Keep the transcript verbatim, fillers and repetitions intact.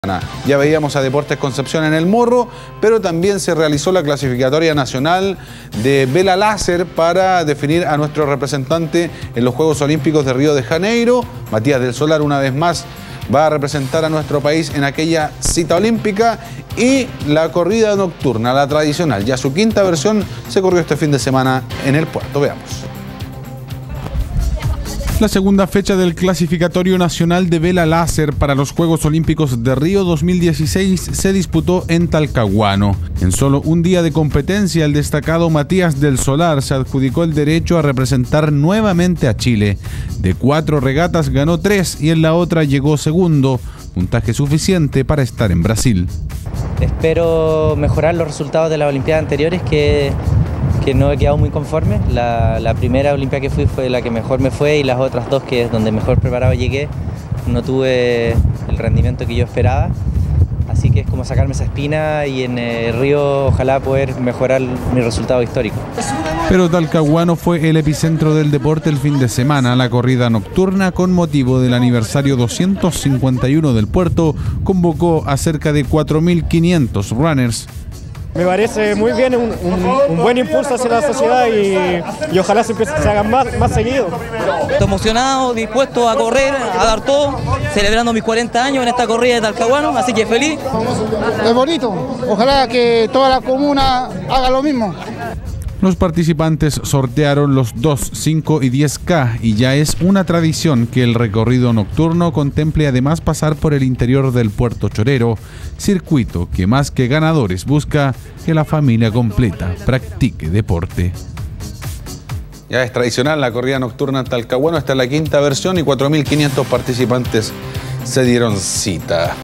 Ya veíamos a Deportes Concepción en el Morro, pero también se realizó la clasificatoria nacional de vela láser para definir a nuestro representante en los Juegos Olímpicos de Río de Janeiro. Matías del Solar una vez más va a representar a nuestro país en aquella cita olímpica, y la corrida nocturna, la tradicional, ya su quinta versión, se corrió este fin de semana en el puerto. Veamos. La segunda fecha del clasificatorio nacional de vela láser para los Juegos Olímpicos de Río dos mil dieciséis se disputó en Talcahuano. En solo un día de competencia, el destacado Matías del Solar se adjudicó el derecho a representar nuevamente a Chile. De cuatro regatas ganó tres y en la otra llegó segundo, puntaje suficiente para estar en Brasil. Espero mejorar los resultados de las Olimpiadas anteriores, que que no he quedado muy conforme. La, la primera Olimpiada que fui fue la que mejor me fue, y las otras dos, que es donde mejor preparado llegué, no tuve el rendimiento que yo esperaba. Así que es como sacarme esa espina, y en el Río ojalá poder mejorar mi resultado histórico. Pero Talcahuano fue el epicentro del deporte el fin de semana. La corrida nocturna, con motivo del aniversario doscientos cincuenta y uno del puerto, convocó a cerca de cuatro mil quinientos runners. Me parece muy bien, un, un, un buen impulso hacia la sociedad, y, y ojalá se, empiece, se hagan más, más seguido. Estoy emocionado, dispuesto a correr, a dar todo, celebrando mis cuarenta años en esta corrida de Talcahuano, así que feliz. Es bonito, ojalá que toda la comuna haga lo mismo. Los participantes sortearon los dos, cinco y diez K, y ya es una tradición que el recorrido nocturno contemple además pasar por el interior del Puerto Chorero, circuito que más que ganadores busca que la familia completa practique deporte. Ya es tradicional la corrida nocturna en Talcahuano, esta es la quinta versión y cuatro mil quinientos participantes se dieron cita.